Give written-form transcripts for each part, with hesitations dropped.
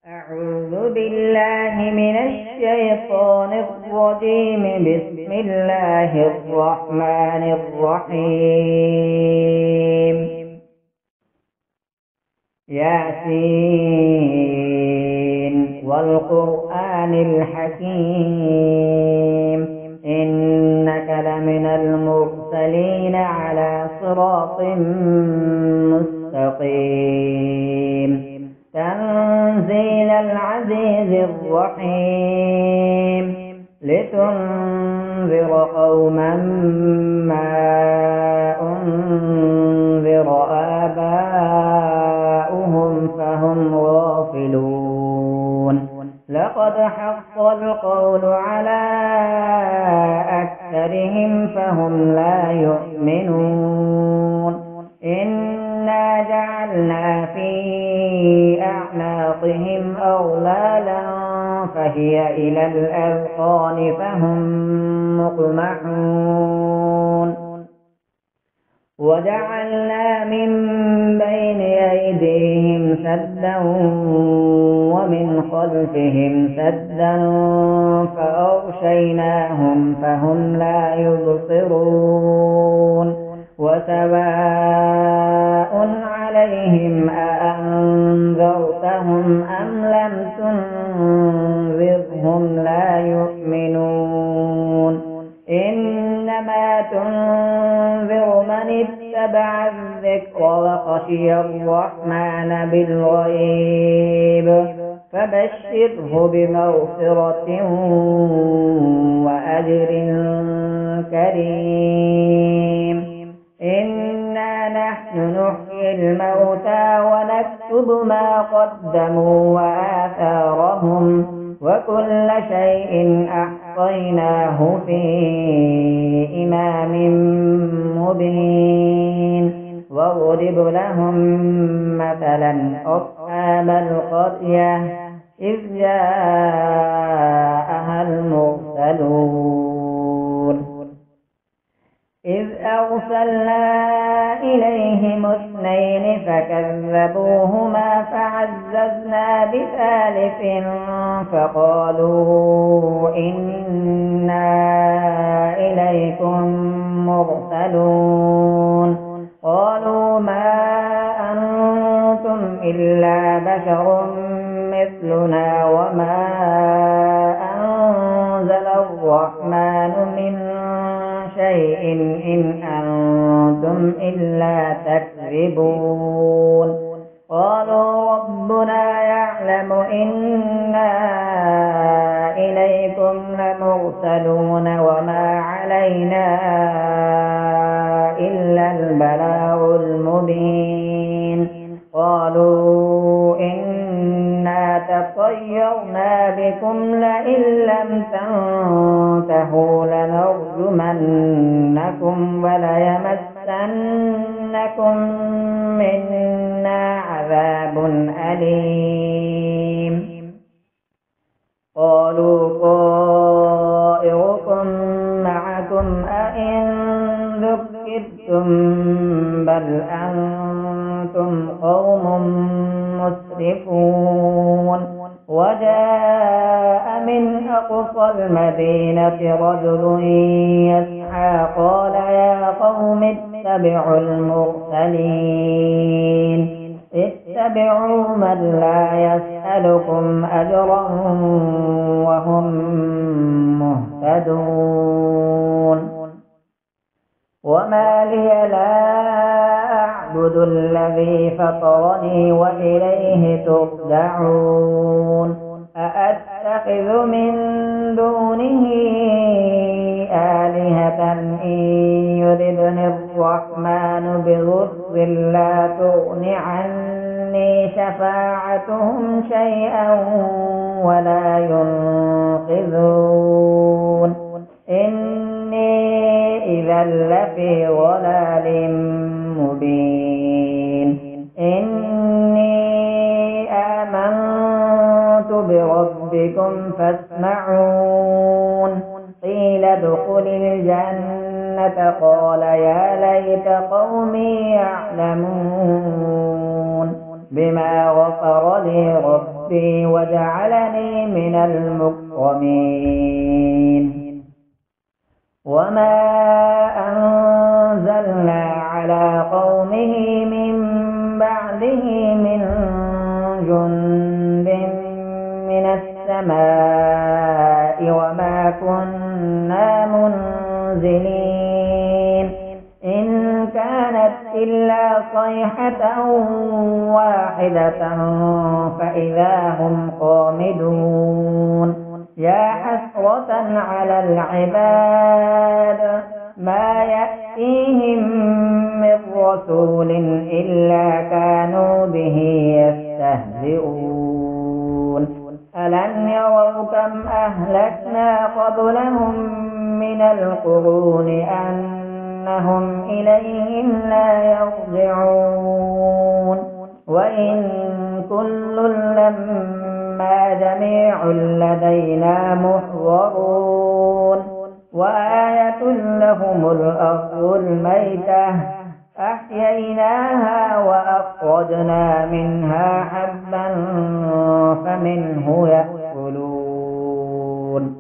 أعوذ بالله من الشيطان الرجيم. بسم الله الرحمن الرحيم. ياسين والقرآن الحكيم إنك لمن المرسلين على صراط مستقيم تنزيل العزيز الرحيم لتنذر قوما ما أنذر آباؤهم فهم غافلون. لقد حق القول على أكثرهم فهم لا يؤمنون. إنا جعلنا في أعناقهم أغلالا فهي إلى الأذقان فهم مقمحون. وجعلنا من بين أيديهم سدا ومن خلفهم سدا فأغشيناهم فهم لا يبصرون. وسواء عليهم أأنذرتهم أم لم تنذرهم لا يؤمنون. إنما تنذر من اتبع الذكر وخشي الرحمن بالغيب فبشره بمغفرة وأجر كريم. إنا نحن نحيي الموتى ونكتب ما قدموا وآثارهم وكل شيء أحصيناه في إمام مبين. واضرب لهم مثلا أصحاب القرية إذ جاءها المرسلون إذ أرسلنا إليهم اثنين فكذبوهما فعززنا بثالث فقالوا إنا إليكم مرسلون. قالوا ما أنتم إلا بشر مثلنا وما أنزل الرحمن من شيء إن أنتم إلا تكذبون. قالوا ربنا يعلم إنا إليكم لمرسلون وما علينا إلا البلاغ المبين. قالوا إنا تطيرنا بكم لئن لم تنتهوا لنرجمنكم وليمسنكم منا عذاب أليم. قالوا طائركم معكم أئن ذكرتم بل أنتم قوم مسرفون. وجاء من أقصى المدينة رجل يسعى قال يا قوم اتبعوا المرسلين اتبعوا من لا يسألكم أجرا وهم مهتدون. وما لي لا أعبد الذي فطرني وإليه ترجعون. أأتخذ من دونه آلهة إن يردني الرحمن بضر لا تغن عني شفاعتهم شيئا ولا ينقذون. إني إذا لفي ضلال مبين. إني آمنت بربكم فاسمعون. قيل ادخل الجنة قال يا ليت قومي يعلمون بما غفر لي ربي ربي وجعلني من المكرمين. وما أنزلنا على قومه من بعده من جند من السماء وما كنا منزلين إن كانت إلا صيحة واحدة فإذا هم خامدون. يا حسرة على العباد ما يأتيهم من رسول إلا كانوا به يستهزئون. ألم يروا كم أهلكنا قبلهم من القرون أنهم إليهم لا يرجعون. وإن كل لما جميع لدينا محضرون. وآية لهم الأرض الميتة أحييناها وأخرجنا منها حبا فمنه يأكلون.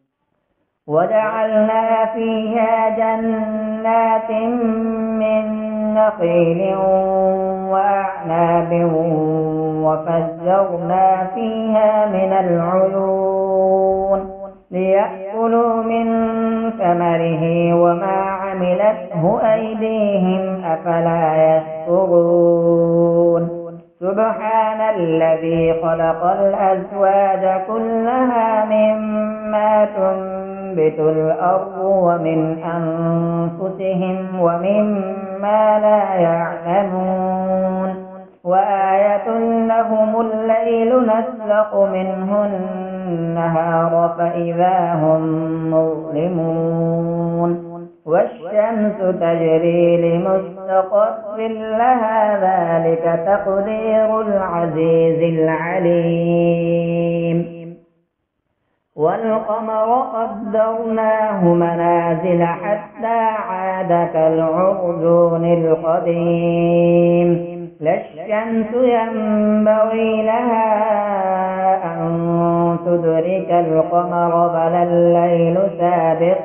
وجعلنا فيها جنات من نخيل وأعناب وفجرنا فيها من العيون ليأكلوا من ثمره وما عملته أيديهم أفلا يشكرون. سبحان الذي خلق الأزواج كلها مما تنبت الأرض ومن أنفسهم ومما لا يعلمون. وآية لهم الليل نسلق منه النهار فإذا هم مظلمون. والشمس تجري لمستقر لها ذلك تقدير العزيز العليم. والقمر قدرناه منازل حتى عاد كالعرجون القديم. لا الشمس ينبغي لها أن تدرك القمر بل الليل سابق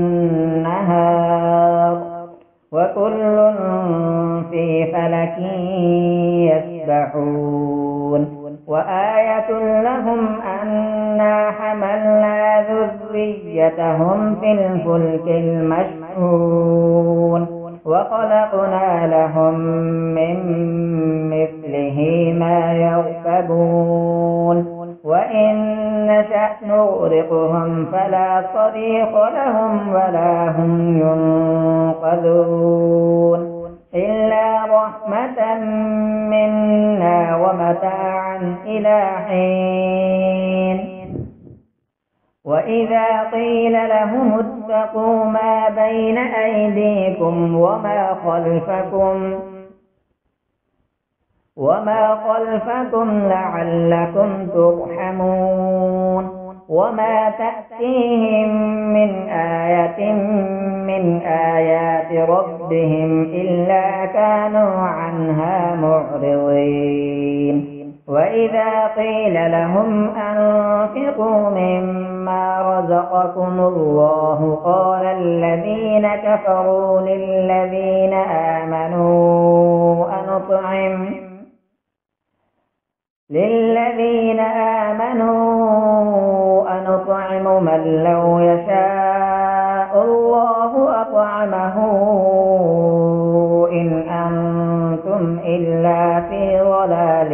النهار وكل في فلك يسبحون. وآية لهم أنا حملنا ذريتهم في الفلك المشحون وخلقنا لهم من مثله ما يركبون. وإن نشأ نغرقهم فلا صريخ لهم ولا هم ينقذون إلا رحمة منا ومتاعا إلى حين. وإذا قيل لهم اتقوا ما بين أيديكم وما خلفكم لعلكم ترحمون. وما تأتيهم من آية من آيات ربهم إلا كانوا عنها معرضين. وإذا قيل لهم أنفقوا مما رزقكم الله قال الذين كفروا للذين آمنوا أنطعم من لو يشاء الله أطعمه إن أنتم إلا في ضلال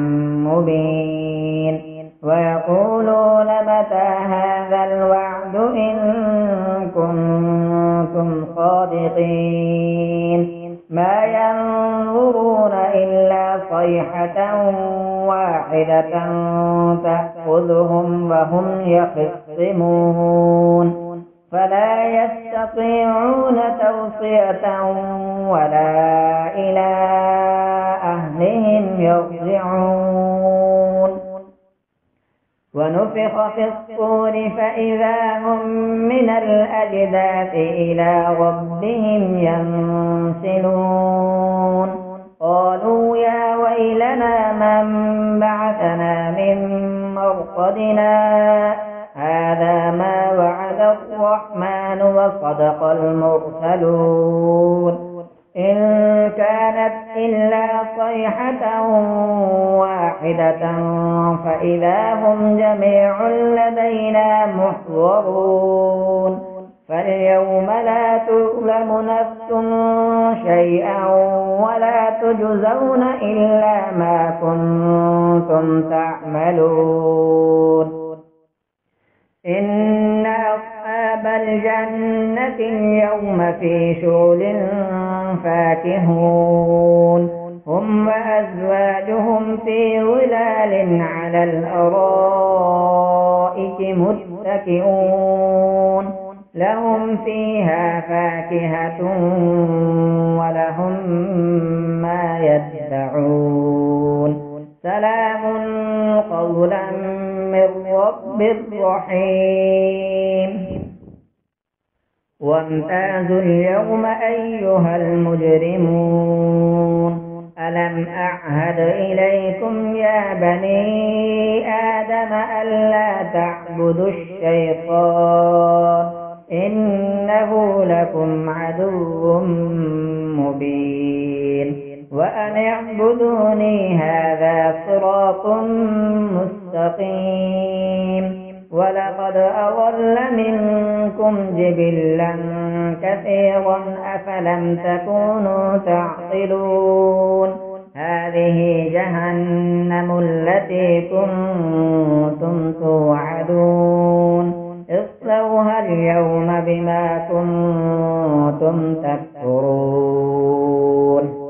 مبين. ويقولون متى هذا الوعد إن كنتم صادقين. ما ينظرون إلا صيحة واحدة تأخذهم وهم يخصمون فلا يستطيعون توصية ولا إلى أهلهم يرجعون. ونفخ في الصور فإذا هم من الأجداث إلى ربهم ينسلون. قالوا يا ويلنا من بعثنا من مرقدنا هذا ما وعد الرحمن وصدق المرسلون إن كانت إلا صيحة واحدة فإذا هم جميع لدينا محضرون فاليوم لا تظلم نفس شيئا ولا تجزون إلا ما كنتم تعملون إن أصحاب الجنة اليوم في شغل فاكهون هم وأزواجهم في ظلال على الأرائك متكئون لهم فيها فاكهة ولهم ما يدعون سلام قولا من رب رحيم وامتازوا اليوم أيها المجرمون ألم أعهد إليكم يا بني آدم ألا تعبدوا الشيطان إنه لكم عدو مبين وأن اعبدوني هذا صراط مستقيم ولقد أضل منكم جبلا كثيرا أفلم تكونوا تعقلون هذه جهنم التي كنتم توعدون اصلوها اليوم بما كنتم تكفرون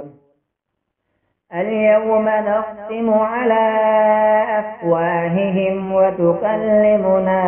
اليوم نختم على أفواههم وتكلمنا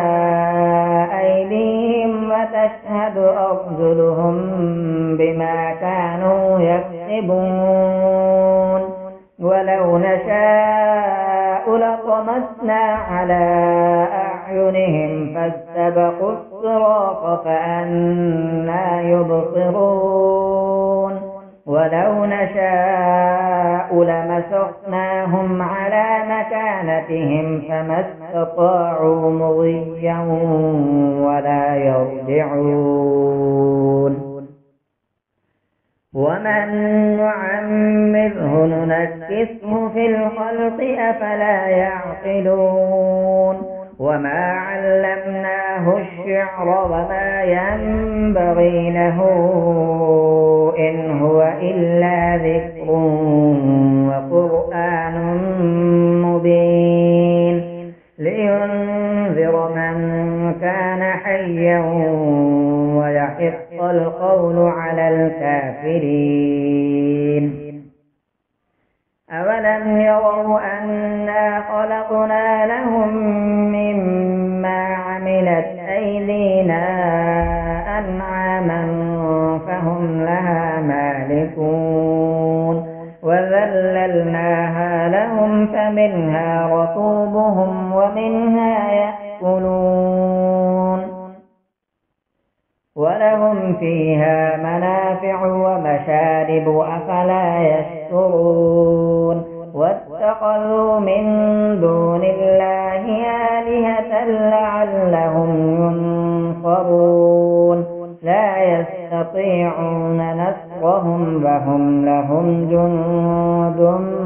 أيديهم وتشهد أرجلهم بما كانوا يكسبون ولو نشاء لطمسنا على أعينهم فاستبقوا الصراط فأنى يبصرون ولو نشاء لمسخناهم على مكانتهم فما استطاعوا مضيا ولا يرجعون ومن نعمره ننكسه في الخلق أفلا يعقلون وما علمناه الشعر وما ينبغي له إن هو إلا ذكر وقرآن مبين لينذر من كان حيا ويحق القول على الكافرين أولم يروا أنا خلقنا لهم مما عملت أيدينا أنعاما فهم لها مالكون وذللناها لهم فمنها ركوبهم ومنها يأكلون ولهم فيها منافع ومشارب أفلا يشكرون واتخذوا من دون الله آلهة لعلهم ينصرون لا يستطيعون نصرهم وهم لهم جند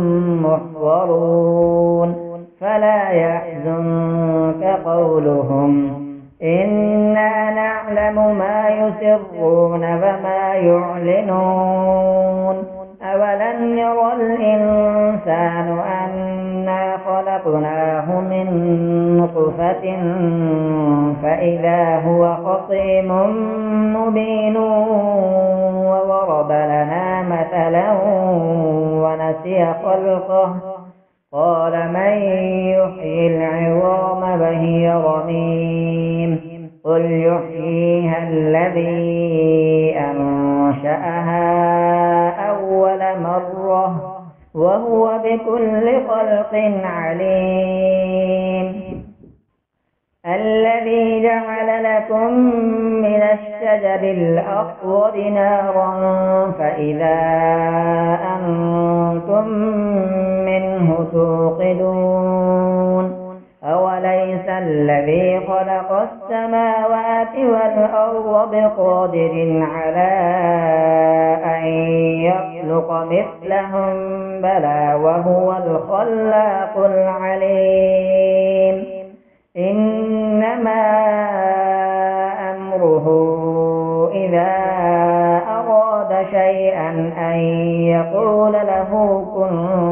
محضرون فلا يحزنك قولهم إنا نعلم ما يسرون وما يعلنون أولم ير الإنسان أنا خلقناه من نطفة فإذا هو خصيم مبين وضرب لنا مثلا ونسي خلقه قال من يحيي العظام وهي رميم قل يحييها الذي أنشأها أول مرة وهو بكل خلق عليم الذي جعل لكم من الشجر الأخضر نارا فإذا أنتم منه توقدون أوليس الذي خلق السماوات والأرض بقادر على أن يخلق مثلهم بلى وهو الخلاق العليم إنما أمره إذا أراد شيئا أن يقول له كن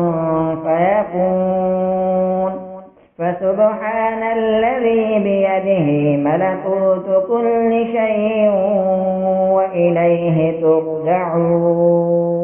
فيكون فسبحان الذي بيده ملكوت كل شيء وإليه ترجعون